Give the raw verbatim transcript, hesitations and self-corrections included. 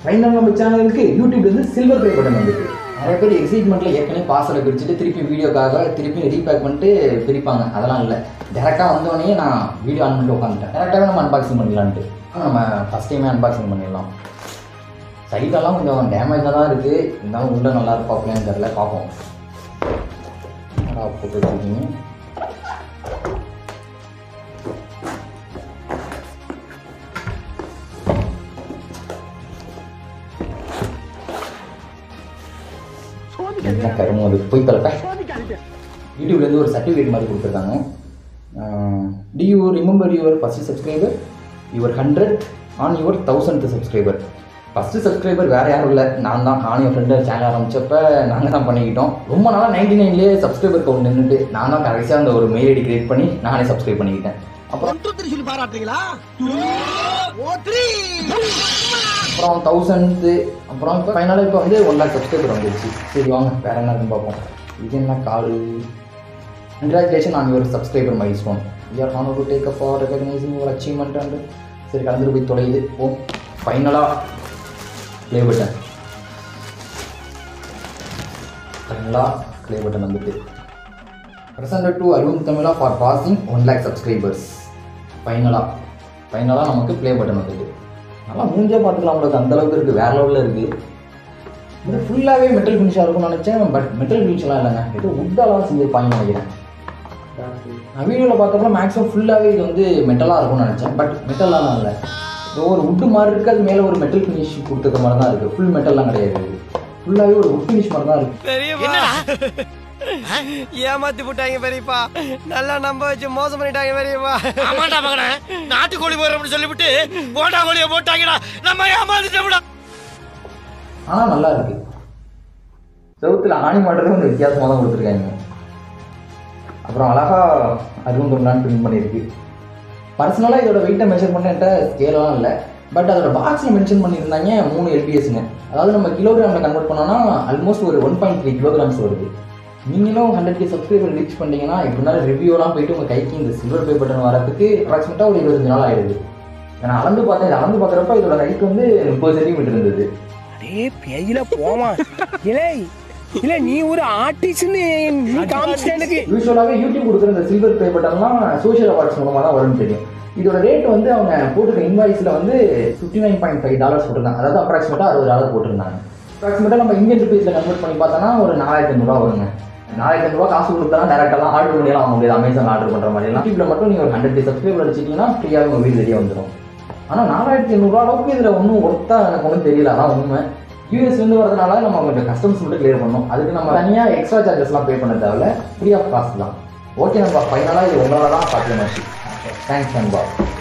Final நம்ம சேனலுக்கு யூடியூப்ல இருந்து சில்வர் ப்ளே பட்டன் வந்துருக்கு. நிறைய பேர் எக்ஸைட்மெண்ட்டில் ஏற்கனவே பார்சலை பிரிச்சுட்டு திருப்பி வீடியோக்காக திருப்பி ரீபேக் பண்ணிட்டு பிரிப்பாங்க. அதெல்லாம் இல்லை, டேரெக்டாக வந்தோடனே நான் வீடியோ ஆன் பண்ணிட்டு உட்காந்துட்டேன். டேரெக்டாகவே நம்ம அன்பாக்சிங் பண்ணிடலான்ட்டு நம்ம ஃபஸ்ட் டைமே அன்பாக்சிங் பண்ணிடலாம். சைடெல்லாம் கொஞ்சம் டேமேஜாக தான் இருக்குது, இருந்தாலும் உள்ள நல்லா இருப்பா அப்படின்னு தெரியல, பார்ப்போம். போட்டு வச்சுருக்கீங்க. என்ன கருமோ அது போய் தரப்ப. யூடியூப்லேருந்து ஒரு சர்டிஃபிகேட் மாதிரி கொடுத்துருக்காங்க. Do you remember your first subscriber your hundred on your thousand subscriber. First subscriber வேறு யாரும் இல்லை, நான் தான். நானும் என் ஃப்ரெண்டு சேனல் ஆரம்பித்தப்போ நாங்கள் தான் பண்ணிக்கிட்டோம். ரொம்ப நாளாக நைன்டி நைன்லேயே சப்ஸ்கிரைபர் கவுண்ட் நின்றுட்டு நான் தான் கடைசியாக அந்த ஒரு மெயில் ஐடி கிரியேட் பண்ணி நானே சப்ஸ்கிரைப் பண்ணிக்கிட்டேன். அப்புறம் அப்புறம் தௌசண்ட்ஸு அப்புறம் இப்போ ஃபைனலாக இப்போ வந்து ஒன் லேக் சப்ஸ்கிரைபர் வந்துருச்சு. சரி வாங்க வேறு என்ன இருக்குன்னு பார்ப்போம். இது என்ன call? Congratulation on your subscriber milestone. You are honour to take up for recognising your achievement and. சரி கலந்துட்டு போய் தொலையுது. ஓ ஃபைனலாக ப்ளே பட்டன். ஃபைனலாக ப்ளே பட்டன் வந்துட்டு presented to Arun Tamizha for passing one lakh subscribers. ஃபைனலாக ஃபைனலாக நமக்கு ப்ளே பட்டன் வந்துட்டு நல்லா மூஞ்சே பார்த்துக்கலாம். உங்களுக்கு அந்தளவுக்கு இருக்குது, வேறு லெவலில் இருக்குது. இது ஃபுல்லாகவே மெட்டல் ஃபினிஷாக இருக்கும்னு நினச்சேன், பட் மெட்டல் ஃபினிஷ்லாம் இல்லைங்க, ஏதோ உட்டாலாம் செஞ்சுருப்பாங்கன்னு நினைக்கிறேன். நான் வீடியோவில் பார்த்தப்போ மேக்ஸிமம் ஃபுல்லாகவே இது வந்து மெட்டலாக இருக்கும்னு நினச்சேன், பட் மெட்டல்லாம் இல்லை. ஏதோ ஒரு உட்டு மாதிரி இருக்குது, அது மேலே ஒரு மெட்டல் ஃபினிஷ் கொடுத்துருக்க மாதிரி தான் இருக்குது. ஃபுல் மெட்டல்லாம் கிடையாது, ஃபுல்லாகவே ஒரு உட் ஃபினிஷ் மாதிரி தான் இருக்குது. ஏமாத்தி போட்டாங்க பெரியப்பா, நல்லா நம்ப வச்சு மோசம் பண்ணிட்டாங்க பெரியப்பா. ஆமாடா மகனே, நாட்டுக்கோழி போறோம்னு சொல்லிவிட்டு போட்டா கோழியை போட்டாங்கடா, நம்ம ஏமாத்திட்டோம்டா. ஆனால் நல்லா இருக்கு. செவுத்துல ஆணி மாட்டுறது கொஞ்சம் வித்தியாசமாக தான் கொடுத்துருக்காங்க. அப்புறம் அழகா அருண் தமிழான்னு பிரிண்ட் பண்ணியிருக்கு. பர்சனலாக இதோட வெயிட்டை மெஷர் பண்ணிட்ட ஸ்கேலாம் இல்லை, பட் அதோட பாக்ஸில் மென்ஷன் பண்ணியிருந்தாங்க மூணு எல்பிஎஸ்ங்க. அதாவது நம்ம கிலோகிராமில் கன்வெர்ட் பண்ணோன்னா ஆல்மோஸ்ட் ஒரு ஒன் பாயிண்ட் த்ரீ கிலோகிராம்ஸ் வருது. நீங்களும் ஹண்ட்ரட் கே சப்ஸ்கிரைபர் ரீச் பண்ணிங்கன்னா எப்படினாலும் ரிவ்யூலாம் போயிட்டு உங்கள் கைக்கு இந்த சில்வர் ப்ளே பட்டன் வரதுக்கு அப்ராக்சிமேட்டாக ஒரு இருபத்தஞ்சு நாள் ஆயிடுது. நான் அளந்து பார்த்தேன், இதை அளந்து பார்க்குறப்ப இதோட ஹைட் வந்து முப்பது சென்டிமீட்டர் இருந்தது. அடே பேயில போமா இல்லை இல்லை, நீ ஒரு ஆர்டிஸ்ட்னு நீ காமிச்சிட்டே. யூஸ்வலாகவே யூடியூப் கொடுக்குற இந்த சில்வர் ப்ளே பட்டன்லாம் சோஷியல் அவார்ட்ஸ் மூலமாக தான் வரும்னு தெரியும். இதோட ரேட் வந்து அவங்க போட்டிருக்க இன்வாய்ஸில் வந்து fifty nine point five dollars போட்டிருந்தாங்க. அதாவது அப்ராக்சிமேட்டாக அறுபது டாலர் போட்டிருந்தாங்க. அப்ராக்சிமேட்டாக நம்ம இந்தியன் ருபீஸில் கன்வெர்ட் பண்ணி பார்த்தோன்னா ஒரு நாலாயிரத்தி ஐநூறுரூவா வருங்க. நாலாயிரத்தி ஐநூறுவா காசு கொடுத்தா டேரெக்டாக ஆர்டர் பண்ணிடலாம் வாங்க முடியாது. அமேசான் ஆர்டர் பண்ணுற மாதிரிலாம் யூடியூப்ல மட்டும் நீங்கள் ஒரு ஹண்ட்ரட் சப்ஸ்கிரைபர் அடிச்சிட்டிங்கன்னா ஃப்ரீயாக உங்கள் வீடு வெளியே வந்துடும். ஆனால் நாலாயிரத்தி ஐநூறுரூவா அளவுக்கு இதில் ஒன்றும் ஒர்த்தா எனக்கு ஒன்றும் தெரியல. அதான் உண்மை. யூஎஸ்லேருந்து வரதுனால நம்ம கொஞ்சம் கஸ்டம்ஸ் மட்டும் கிளியர் பண்ணணும். அதுக்கு நம்ம தனியாக எக்ஸ்ட்ரா சார்ஜஸ்லாம் பே பண்ண தேவையில்ல, ஃப்ரீ ஆஃப் காஸ்ட் தான். ஓகே நண்பா, ஃபைனலாக இது உங்களால் தான் பார்த்துக்க மாச்சு. தேங்க்ஸ் நண்பா.